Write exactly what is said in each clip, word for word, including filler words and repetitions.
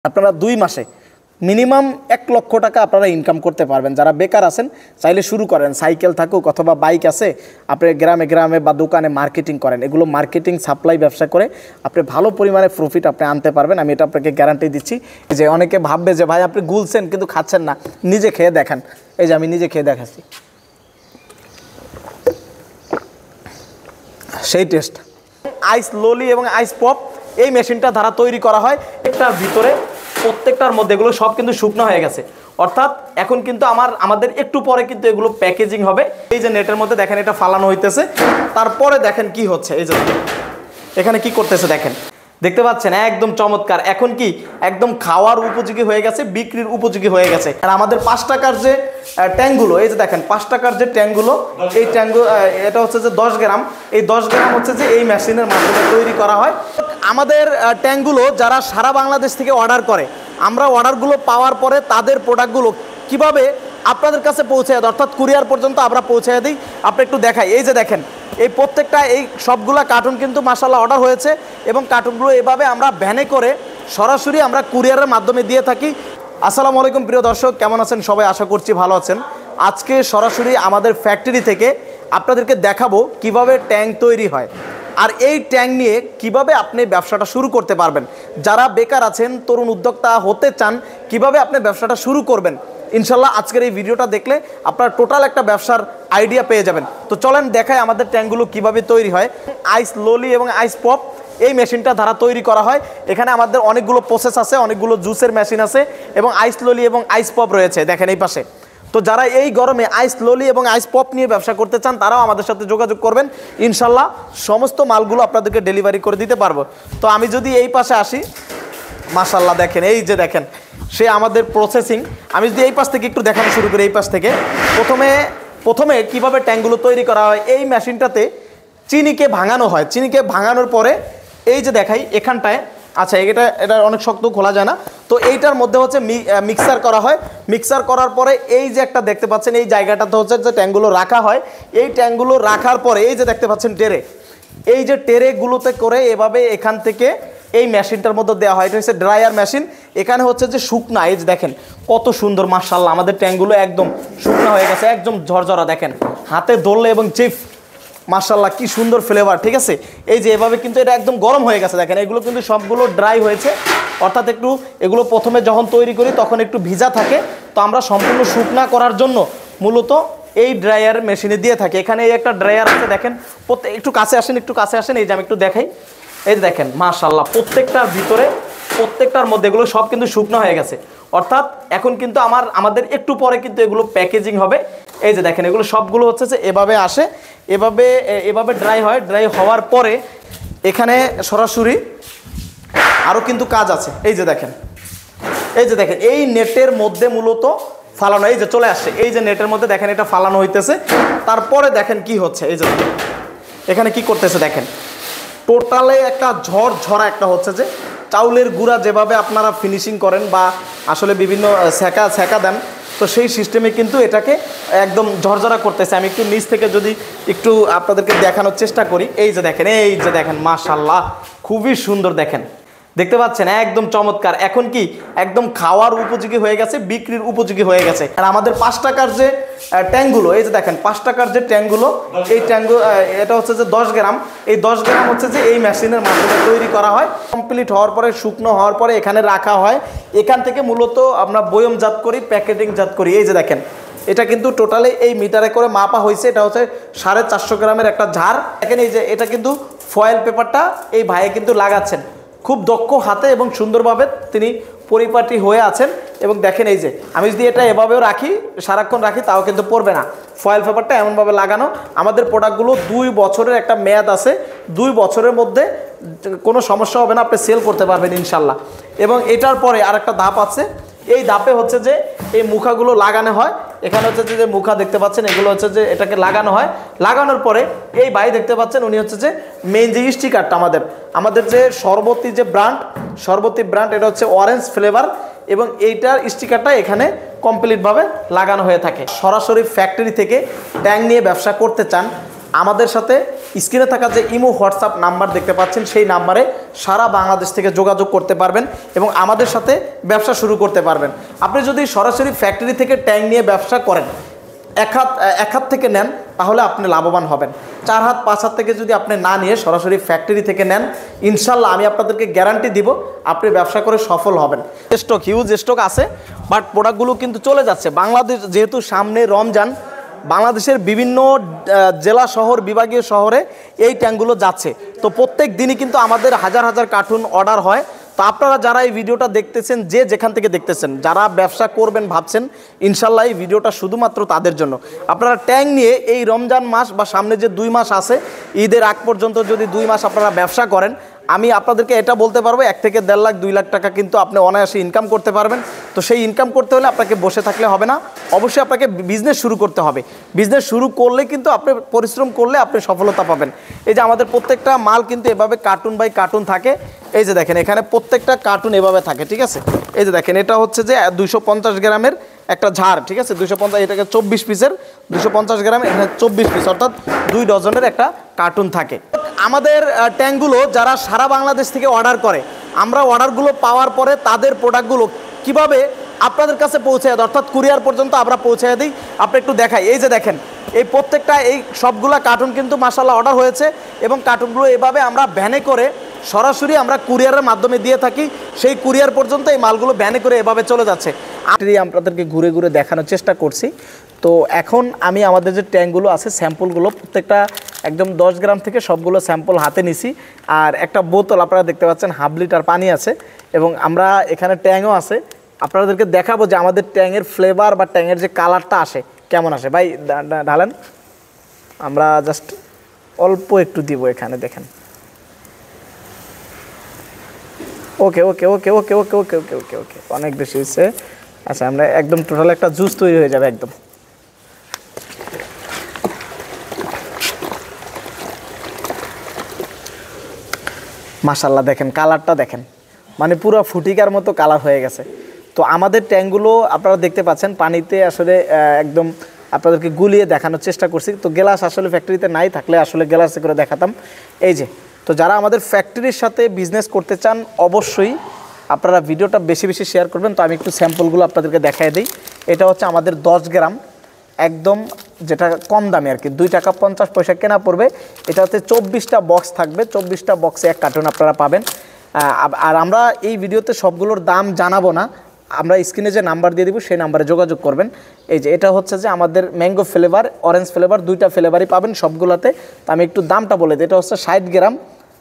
আপনারা দুই মাসে মিনিমাম এক লক্ষ টাকা আপনারা ইনকাম করতে পারবেন। যারা বেকার আছেন চাইলে শুরু করেন, সাইকেল থাকুক অথবা বাইক আছে, আপনি গ্রামে গ্রামে বা দোকানে মার্কেটিং করেন, এগুলো মার্কেটিং সাপ্লাই ব্যবসা করে আপনি ভালো পরিমাণে প্রফিট আপনি আনতে পারবেন। আমি এটা আপনাকে গ্যারান্টি দিচ্ছি। যে অনেকে ভাববে যে ভাই আপনি গুলছেন কিন্তু খাচ্ছেন না, নিজে খেয়ে দেখেন। এই যে আমি নিজে খেয়ে দেখাচ্ছি, সেই টেস্ট। আইস ললি এবং আইস পপ এই মেশিনটা দ্বারা তৈরি করা হয়। একটার ভিতরে প্রত্যেকটার মধ্যে এগুলো সব কিন্তু শুকনো হয়ে গেছে, অর্থাৎ এখন কিন্তু আমার আমাদের একটু পরে কিন্তু এগুলো প্যাকেজিং হবে। এই যে নেটের মধ্যে দেখেন এটা ফালানো হইতেছে, তারপরে দেখেন কি হচ্ছে। এই যে এখানে কি করতেছে দেখেন, দেখতে পাচ্ছেন একদম চমৎকার। এখন কি একদম খাওয়ার উপযোগী হয়ে গেছে, বিক্রির উপযোগী হয়ে গেছে। আর আমাদের পাঁচ টাকার যে ট্যাঙ্কগুলো, এই যে দেখেন পাঁচ টাকার যে ট্যাঙ্কগুলো, এই ট্যাঙ্কগুলো এটা হচ্ছে যে দশ গ্রাম, এই দশ গ্রাম হচ্ছে যে এই মেশিনের মাধ্যমে তৈরি করা হয়। আমাদের ট্যাঙ্কগুলো যারা সারা বাংলাদেশ থেকে অর্ডার করে, আমরা অর্ডারগুলো পাওয়ার পরে তাদের প্রোডাক্টগুলো কিভাবে আপনাদের কাছে পৌঁছে দেয়, অর্থাৎ কুরিয়ার পর্যন্ত আমরা পৌঁছে দিই। আপনি একটু দেখাই, এই যে দেখেন এই প্রত্যেকটা এই সবগুলা কার্টুন কিন্তু মাশাআল্লাহ অর্ডার হয়েছে এবং কার্টুনগুলো এভাবে আমরা ভ্যানে করে সরাসরি আমরা কুরিয়ারের মাধ্যমে দিয়ে থাকি। আসসালামু আলাইকুম প্রিয় দর্শক, কেমন আছেন সবাই? আশা করছি ভালো আছেন। আজকে সরাসরি আমাদের ফ্যাক্টরি থেকে আপনাদেরকে দেখাবো কিভাবে ট্যাঙ্ক তৈরি হয়, আর এই ট্যাঙ্ক নিয়ে কিভাবে আপনি ব্যবসাটা শুরু করতে পারবেন। যারা বেকার আছেন, তরুণ উদ্যোক্তা হতে চান, কিভাবে আপনি ব্যবসাটা শুরু করবেন, ইনশাল্লাহ আজকের এই ভিডিওটা দেখলে আপনারা টোটাল একটা ব্যবসার আইডিয়া পেয়ে যাবেন। তো চলেন দেখায় আমাদের ট্যাঙ্কগুলো কিভাবে তৈরি হয়। আইস ললি এবং আইস পপ এই মেশিনটা দ্বারা তৈরি করা হয়। এখানে আমাদের অনেকগুলো প্রসেস আছে, অনেকগুলো জুসের মেশিন আছে এবং আইস ললি এবং আইস পপ রয়েছে দেখেন এই পাশে। তো যারা এই গরমে আইস ললি এবং আইস পপ নিয়ে ব্যবসা করতে চান, তারাও আমাদের সাথে যোগাযোগ করবেন। ইনশাল্লাহ সমস্ত মালগুলো আপনাদেরকে ডেলিভারি করে দিতে পারবো। তো আমি যদি এই পাশে আসি, মাশাআল্লাহ দেখেন এই যে দেখেন সে আমাদের প্রসেসিং। আমি যদি এই পাশ থেকে একটু দেখানো শুরু করি, এই পাশ থেকে প্রথমে প্রথমে কিভাবে ট্যাঙ্কগুলো তৈরি করা হয়। এই মেশিনটাতে চিনিকে ভাঙানো হয়, চিনিকে ভাঙানোর পরে এই যে দেখাই এখানটায়, আচ্ছা এটা এটা অনেক শক্ত, খোলা যায় না। তো এইটার মধ্যে হচ্ছে মিক্সার করা হয়। মিক্সার করার পরে এই যে একটা দেখতে পাচ্ছেন এই জায়গাটাতে হচ্ছে যে ট্যাঙ্কগুলো রাখা হয়। এই ট্যাঙ্কগুলো রাখার পরে এই যে দেখতে পাচ্ছেন টেরে, এই যে টেরেগুলোতে করে এভাবে এখান থেকে এই মেশিনটার মধ্যে দেওয়া হয়। এটা হচ্ছে ড্রায়ার মেশিন। এখানে হচ্ছে যে শুকনা, এই যে দেখেন কত সুন্দর মাশাআল্লাহ আমাদের ট্যাঙ্কগুলো একদম শুকনা হয়ে গেছে, একদম ঝরঝরা। দেখেন হাতে ধরলে এবং চিফ মাশাআল্লাহ কি সুন্দর ফ্লেভার, ঠিক আছে। এই যে এভাবে কিন্তু এটা একদম গরম হয়ে গেছে। দেখেন এগুলো কিন্তু সবগুলো ড্রাই হয়েছে, অর্থাৎ একটু এগুলো প্রথমে যখন তৈরি করি তখন একটু ভিজা থাকে। তো আমরা সম্পূর্ণ শুকনা করার জন্য মূলত এই ড্রায়ার মেশিনে দিয়ে থাকি। এখানে এই একটা ড্রায়ার আছে দেখেন, প্রত্যেক একটু কাছে আসেন, একটু কাছে আসেন, এই যে আমি একটু দেখাই। এই যে দেখেন মাশাআল্লাহ প্রত্যেকটার ভিতরে প্রত্যেকটার মধ্যে এগুলো সব কিন্তু শুকনো হয়ে গেছে, অর্থাৎ এখন কিন্তু আমার আমাদের একটু পরে কিন্তু এগুলো প্যাকেজিং হবে। এই যে দেখেন এগুলো সবগুলো হচ্ছে যে এভাবে আসে, এভাবে এভাবে ড্রাই হয়। ড্রাই হওয়ার পরে এখানে সরাসরি আরও কিন্তু কাজ আছে। এই যে দেখেন এই যে দেখেন এই নেটের মধ্যে মূলত ফালানো, এই যে চলে আসছে, এই যে নেটের মধ্যে দেখেন এটা ফালানো হইতেছে। তারপরে দেখেন কি হচ্ছে, এই যে এখানে কি করতেছে দেখেন, টোটালে একটা ঝড় ঝরা একটা হচ্ছে যে চাউলের গুঁড়া যেভাবে আপনারা ফিনিশিং করেন বা আসলে বিভিন্ন সেকা সেকা দেন, তো সেই সিস্টেমে কিন্তু এটাকে একদম ঝরঝরা করতেছে। আমি একটু নিচ থেকে যদি একটু আপনাদেরকে দেখানোর চেষ্টা করি, এই যে দেখেন এই যে দেখেন মাশাআল্লাহ খুবই সুন্দর, দেখেন দেখতে পাচ্ছেন একদম চমৎকার। এখন কি একদম খাওয়ার উপযোগী হয়ে গেছে, বিক্রির উপযোগী হয়ে গেছে। আর আমাদের পাঁচ টাকার যে ট্যাঙ্কগুলো, এই যে দেখেন পাঁচ টাকার যে ট্যাঙ্কগুলো, এই ট্যাঙ্কগুলো এটা হচ্ছে যে দশ গ্রাম, এই দশ গ্রাম হচ্ছে যে এই মেশিনের মাধ্যমে তৈরি করা হয়। কমপ্লিট হওয়ার পরে শুকনো হওয়ার পরে এখানে রাখা হয়। এখান থেকে মূলত আমরা বয়মজাত করি, প্যাকেটিংজাত করি। এই যে দেখেন এটা কিন্তু টোটালি এই মিটারে করে মাপা হয়েছে। এটা হচ্ছে সাড়ে চারশো গ্রামের একটা ঝাড়। দেখেন এই যে এটা কিন্তু ফয়েল পেপারটা এই ভাইয়ে কিন্তু লাগাচ্ছেন খুব দক্ষ হাতে এবং সুন্দরভাবে তিনি পরিপাটি হয়ে আছেন। এবং দেখেন এই যে আমি যদি এটা এভাবেও রাখি, সারাক্ষণ রাখি, তাও কিন্তু পড়বে না। ফয়েল পেপারটা এমনভাবে লাগানো। আমাদের প্রোডাক্টগুলো দুই বছরের একটা মেয়াদ আছে, দুই বছরের মধ্যে কোনো সমস্যা হবে না, আপনি সেল করতে পারবেন ইনশাল্লাহ। এবং এটার পরে আর একটা ধাপ আছে, এই ধাপে হচ্ছে যে এই মুখাগুলো লাগানো হয়। এখানে হচ্ছে যে মুখা দেখতে পাচ্ছেন, এগুলো হচ্ছে যে এটাকে লাগানো হয়। লাগানোর পরে এই ভাই দেখতে পাচ্ছেন উনি হচ্ছে যে মেইন যে স্টিকারটা, আমাদের আমাদের যে শরবতী যে ব্র্যান্ড, শরবতী ব্র্যান্ড, এটা হচ্ছে অরেঞ্জ ফ্লেভার এবং এইটার স্টিকারটা এখানে কমপ্লিটভাবে লাগানো হয়ে থাকে। সরাসরি ফ্যাক্টরি থেকে ট্যাঙ্ক নিয়ে ব্যবসা করতে চান, আমাদের সাথে স্ক্রিনে থাকা যে ইমো হোয়াটসঅ্যাপ নাম্বার দেখতে পাচ্ছেন সেই নাম্বারে সারা বাংলাদেশ থেকে যোগাযোগ করতে পারবেন এবং আমাদের সাথে ব্যবসা শুরু করতে পারবেন। আপনি যদি সরাসরি ফ্যাক্টরি থেকে ট্যাঙ্ক নিয়ে ব্যবসা করেন, এক হাত এক হাত থেকে নেন, তাহলে আপনি লাভবান হবেন। চার হাত পাঁচ হাত থেকে যদি আপনি না নিয়ে সরাসরি ফ্যাক্টরি থেকে নেন, ইনশাল্লাহ আমি আপনাদেরকে গ্যারান্টি দিব আপনি ব্যবসা করে সফল হবেন। স্টক হিউজ স্টক আছে, বাট প্রোডাক্টগুলো কিন্তু চলে যাচ্ছে। বাংলাদেশ যেহেতু সামনে রমজান, বাংলাদেশের বিভিন্ন জেলা শহর বিভাগীয় শহরে এই ট্যাঙ্কগুলো যাচ্ছে। তো প্রত্যেক দিনই কিন্তু আমাদের হাজার হাজার কার্টুন অর্ডার হয়। তো আপনারা যারা এই ভিডিওটা দেখতেছেন, যে যেখান থেকে দেখতেছেন, যারা ব্যবসা করবেন ভাবছেন, ইনশাল্লাহ এই ভিডিওটা শুধুমাত্র তাদের জন্য। আপনারা ট্যাঙ্ক নিয়ে এই রমজান মাস বা সামনে যে দুই মাস আছে, ঈদের আগ পর্যন্ত যদি দুই মাস আপনারা ব্যবসা করেন, আমি আপনাদেরকে এটা বলতে পারবো এক থেকে দেড় লাখ দুই লাখ টাকা কিন্তু আপনি অনায়াসে ইনকাম করতে পারবেন। তো সেই ইনকাম করতে হলে আপনাকে বসে থাকলে হবে না, অবশ্যই আপনাকে বিজনেস শুরু করতে হবে। বিজনেস শুরু করলে কিন্তু আপনি পরিশ্রম করলে আপনি সফলতা পাবেন। এই যে আমাদের প্রত্যেকটা মাল কিন্তু এভাবে কার্টুন বাই কার্টুন থাকে। এই যে দেখেন এখানে প্রত্যেকটা কার্টুন এভাবে থাকে, ঠিক আছে। এই যে দেখেন এটা হচ্ছে যে দুইশো পঞ্চাশ গ্রামের একটা ঝাড়, ঠিক আছে। দুইশো পঞ্চাশ এটাকে চব্বিশ পিসের দুশো পঞ্চাশ গ্রাম, এখানে চব্বিশ পিস অর্থাৎ দুই ডজনের একটা কার্টুন থাকে। আমাদের ট্যাঙ্কগুলো যারা সারা বাংলাদেশ থেকে অর্ডার করে, আমরা অর্ডারগুলো পাওয়ার পরে তাদের প্রোডাক্টগুলো কিভাবে আপনাদের কাছে পৌঁছে দেয়, অর্থাৎ কুরিয়ার পর্যন্ত আমরা পৌঁছে দিই। আপনি একটু দেখাই, এই যে দেখেন এই প্রত্যেকটা এই সবগুলা কার্টুন কিন্তু মাশাআল্লাহ অর্ডার হয়েছে এবং কার্টুনগুলো এভাবে আমরা ভ্যানে করে সরাসরি আমরা কুরিয়ারের মাধ্যমে দিয়ে থাকি। সেই কুরিয়ার পর্যন্ত এই মালগুলো ভ্যানে করে এভাবে চলে যাচ্ছে। আমি আপনাদেরকে ঘুরে ঘুরে দেখানোর চেষ্টা করছি। তো এখন আমি আমাদের যে ট্যাঙ্কগুলো আছে, স্যাম্পলগুলো প্রত্যেকটা একদম দশ গ্রাম থেকে সবগুলো স্যাম্পল হাতে নিছি। আর একটা বোতল আপনারা দেখতে পাচ্ছেন হাফ লিটার পানি আছে এবং আমরা এখানে ট্যাঙ্কও আছে। আপনাদেরকে দেখাবো যে আমাদের ট্যাঙ্কের ফ্লেভার বা ট্যাঙ্কের যে কালারটা আসে কেমন আসে। ভাই ঢালেন, আমরা জাস্ট অল্প একটু দিব এখানে, দেখেন। ওকে ওকে ওকে ওকে ওকে ওকে ওকে ওকে ওকে অনেক বেশি হয়েছে। আচ্ছা, আমরা একদম টোটাল একটা জুস তৈরি হয়ে যাবে একদম। মাশাআল্লাহ দেখেন কালারটা দেখেন, মানে পুরো ফুটিকার মতো কালার হয়ে গেছে। তো আমাদের ট্যাঙ্কগুলো আপনারা দেখতে পাচ্ছেন পানিতে আসলে একদম আপনাদেরকে গুলিয়ে দেখানোর চেষ্টা করছি। তো গ্লাস আসলে ফ্যাক্টরিতে নাই, থাকলে আসলে গ্লাসে করে দেখাতাম। এই যে, তো যারা আমাদের ফ্যাক্টরির সাথে বিজনেস করতে চান অবশ্যই আপনারা ভিডিওটা বেশি বেশি শেয়ার করবেন। তো আমি একটু স্যাম্পলগুলো আপনাদেরকে দেখাই দিই। এটা হচ্ছে আমাদের দশ গ্রাম একদম যেটা কম দামে আর কি, দুই টাকা পঞ্চাশ পয়সা কেনা পড়বে। এটা হচ্ছে চব্বিশটা বক্স থাকবে, চব্বিশটা বক্সে এক কার্টুন আপনারা পাবেন। আর আমরা এই ভিডিওতে সবগুলোর দাম জানাবো না, আমরা স্ক্রিনে যে নাম্বার দিয়ে দিব সেই নাম্বারে যোগাযোগ করবেন। এই যে এটা হচ্ছে যে আমাদের ম্যাঙ্গো ফ্লেভার, অরেঞ্জ ফ্লেভার, দুইটা ফ্লেভারই পাবেন সবগুলোতে। তো আমি একটু দামটা বলে দিই। এটা হচ্ছে ষাট গ্রাম,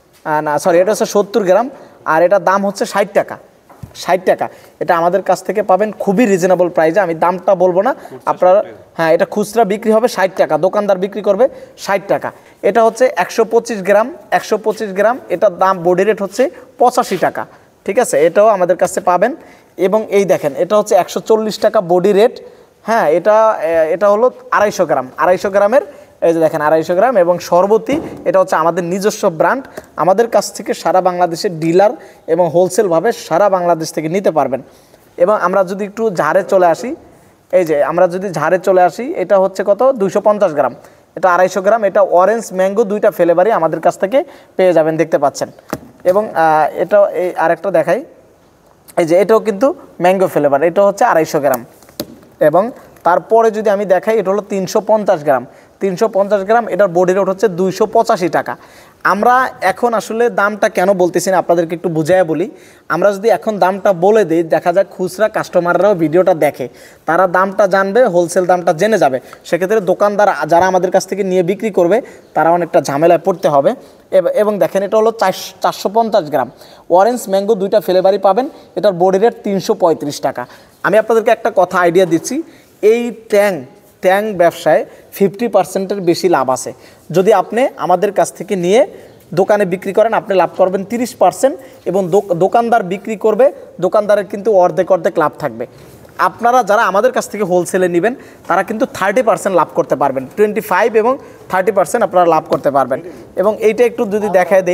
না সরি এটা হচ্ছে সত্তর গ্রাম, আর এটা দাম হচ্ছে ষাট টাকা। ষাট টাকা এটা আমাদের কাছ থেকে পাবেন খুবই রিজনেবল প্রাইসে। আমি দামটা বলবো না, আপনারা হ্যাঁ, এটা খুচরা বিক্রি হবে ষাট টাকা, দোকানদার বিক্রি করবে ষাট টাকা। এটা হচ্ছে একশো পঁচিশ গ্রাম, একশো পঁচিশ গ্রাম এটার দাম বডি রেট হচ্ছে পঁচাশি টাকা, ঠিক আছে। এটাও আমাদের কাছে পাবেন। এবং এই দেখেন এটা হচ্ছে একশো চল্লিশ টাকা বডি রেট। হ্যাঁ, এটা এটা হলো আড়াইশো গ্রাম, আড়াইশো গ্রামের এই যে দেখেন আড়াইশো গ্রাম। এবং সর্বতি এটা হচ্ছে আমাদের নিজস্ব ব্র্যান্ড, আমাদের কাছ থেকে সারা বাংলাদেশের ডিলার এবং হোলসেলভাবে সারা বাংলাদেশ থেকে নিতে পারবেন। এবং আমরা যদি একটু ঝাড়ে চলে আসি, এই যে আমরা যদি ঝাড়ে চলে আসি, এটা হচ্ছে কত দুইশো পঞ্চাশ গ্রাম, এটা আড়াইশো গ্রাম। এটা অরেঞ্জ ম্যাঙ্গো দুইটা ফ্লেভারই আমাদের কাছ থেকে পেয়ে যাবেন, দেখতে পাচ্ছেন। এবং এটা এই আরেকটা দেখাই, এই যে এটাও কিন্তু ম্যাঙ্গো ফ্লেভার, এটা হচ্ছে আড়াইশো গ্রাম। এবং তারপরে যদি আমি দেখাই, এটা হলো তিনশো পঞ্চাশ গ্রাম, তিনশো পঞ্চাশ গ্রাম এটার বডি রেট হচ্ছে দুইশো পঁচাশি টাকা। আমরা এখন আসলে দামটা কেন বলতেছি না আপনাদেরকে একটু বুঝাইয়া বলি। আমরা যদি এখন দামটা বলে দিই, দেখা যাক খুচরা কাস্টমাররাও ভিডিওটা দেখে, তারা দামটা জানবে, হোলসেল দামটা জেনে যাবে। সেক্ষেত্রে দোকানদার যারা আমাদের কাছ থেকে নিয়ে বিক্রি করবে তারা অনেকটা ঝামেলায় পড়তে হবে। এবং দেখেন এটা হলো চারশো পঞ্চাশ গ্রাম, অরেঞ্জ ম্যাঙ্গো দুইটা ফ্লেভারই পাবেন। এটার বডি রেট তিনশো পঁয়ত্রিশ টাকা। আমি আপনাদেরকে একটা কথা আইডিয়া দিচ্ছি, এই ট্যাঙ্ক ট্যাঙ্ক ব্যবসায় ফিফটি পার্সেন্টের বেশি লাভ আছে। যদি আপনি আমাদের কাছ থেকে নিয়ে দোকানে বিক্রি করেন, আপনি লাভ করবেন তিরিশ পার্সেন্ট এবং দোকানদার বিক্রি করবে, দোকানদারের কিন্তু অর্ধেক অর্ধেক লাভ থাকবে। আপনারা যারা আমাদের কাছ থেকে হোলসেলে নেবেন তারা কিন্তু থার্টি পার্সেন্ট লাভ করতে পারবেন, টোয়েন্টি ফাইভ এবং থার্টি পার্সেন্ট আপনারা লাভ করতে পারবেন। এবং এইটা একটু যদি দেখায় দেই,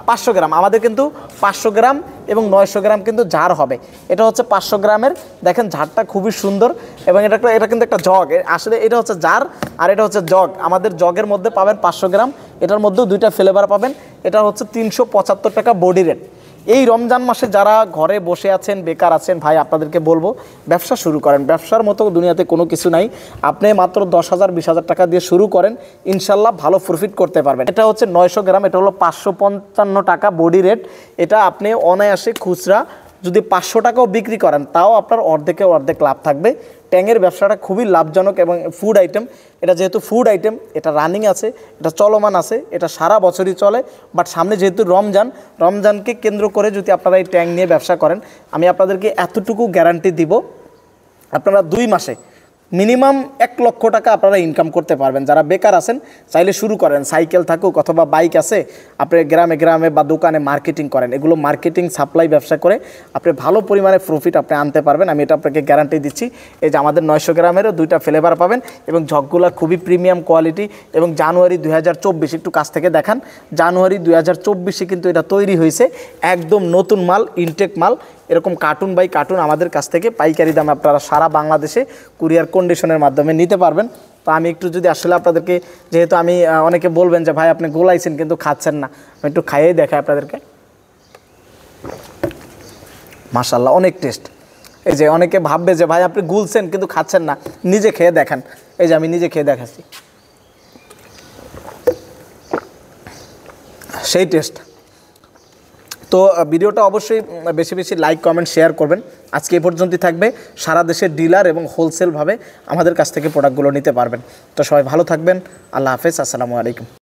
পাঁচশো গ্রাম আমাদের কিন্তু পাঁচশো গ্রাম এবং নয়শো গ্রাম কিন্তু জার হবে। এটা হচ্ছে পাঁচশো গ্রামের, দেখেন জারটা খুবই সুন্দর এবং এটা একটা এটা কিন্তু একটা জগ, আসলে এটা হচ্ছে জার আর এটা হচ্ছে জগ। আমাদের জগের মধ্যে পাবেন পাঁচশো গ্রাম, এটার মধ্যেও দুইটা ফ্লেভার পাবেন। এটা হচ্ছে তিনশো পঁচাত্তর টাকা বডি রেট। এই রমজান মাসে যারা ঘরে বসে আছেন, বেকার আছেন, ভাই আপনাদেরকে বলবো ব্যবসা শুরু করেন। ব্যবসার মতো দুনিয়াতে কোনো কিছু নাই। আপনি মাত্র দশ হাজার বিশ হাজার টাকা দিয়ে শুরু করেন, ইনশাল্লাহ ভালো প্রফিট করতে পারবেন। এটা হচ্ছে নয়শো গ্রাম, এটা হলো পাঁচশো পঞ্চান্ন টাকা বডি রেট। এটা আপনি অনায়াসে খুচরা যদি পাঁচশো টাকাও বিক্রি করেন তাও আপনার অর্ধেকে অর্ধেক লাভ থাকবে। ট্যাংয়ের ব্যবসাটা খুবই লাভজনক এবং ফুড আইটেম, এটা যেহেতু ফুড আইটেম, এটা রানিং আছে, এটা চলমান আছে, এটা সারা বছরই চলে। বাট সামনে যেহেতু রমজান, রমজানকে কেন্দ্র করে যদি আপনারা এই ট্যাং নিয়ে ব্যবসা করেন, আমি আপনাদেরকে এতটুকু গ্যারান্টি দিব, আপনারা দুই মাসে মিনিমাম এক লক্ষ টাকা আপনারা ইনকাম করতে পারবেন। যারা বেকার আছেন চাইলে শুরু করেন, সাইকেল থাকুক অথবা বাইক আছে, আপনি গ্রামে গ্রামে বা দোকানে মার্কেটিং করেন। এগুলো মার্কেটিং সাপ্লাই ব্যবসা করে আপনি ভালো পরিমাণে প্রফিট আপনি আনতে পারবেন, আমি এটা আপনাকে গ্যারান্টি দিচ্ছি। এই যে আমাদের নয়শো গ্রামেরও দুইটা ফ্লেভার পাবেন এবং জগগুলো খুবই প্রিমিয়াম কোয়ালিটি। এবং জানুয়ারি দুই হাজার চব্বিশ একটু কাছ থেকে দেখান, জানুয়ারি দুই হাজার চব্বিশে কিন্তু এটা তৈরি হয়েছে, একদম নতুন মাল, ইনটেক মাল। এরকম কার্টুন বাই কার্টুন আমাদের কাছ থেকে পাইকারি দামে আপনারা সারা বাংলাদেশে কুরিয়ার কন্ডিশনের মাধ্যমে নিতে পারবেন। তো আমি একটু যদি আসলে আপনাদেরকে, যেহেতু আমি অনেকে বলবেন যে ভাই আপনি গোলাইছেন কিন্তু খাচ্ছেন না, আমি একটু খাইয়েই দেখাই আপনাদেরকে। মাশাআল্লাহ অনেক টেস্ট। এই যে অনেকে ভাববে যে ভাই আপনি গুলছেন কিন্তু খাচ্ছেন না, নিজে খেয়ে দেখান। এই যে আমি নিজে খেয়ে দেখাচ্ছি, সেই টেস্ট। তো ভিডিওটা অবশ্যই বেশি বেশি লাইক কমেন্ট শেয়ার করবেন। আজকে এই পর্যন্তই থাকবে। সারা দেশের ডিলার এবং হোলসেলভাবে আমাদের কাছ থেকে প্রোডাক্টগুলো নিতে পারবেন। তো সবাই ভালো থাকবেন। আল্লাহ হাফেজ, আসসালামু আলাইকুম।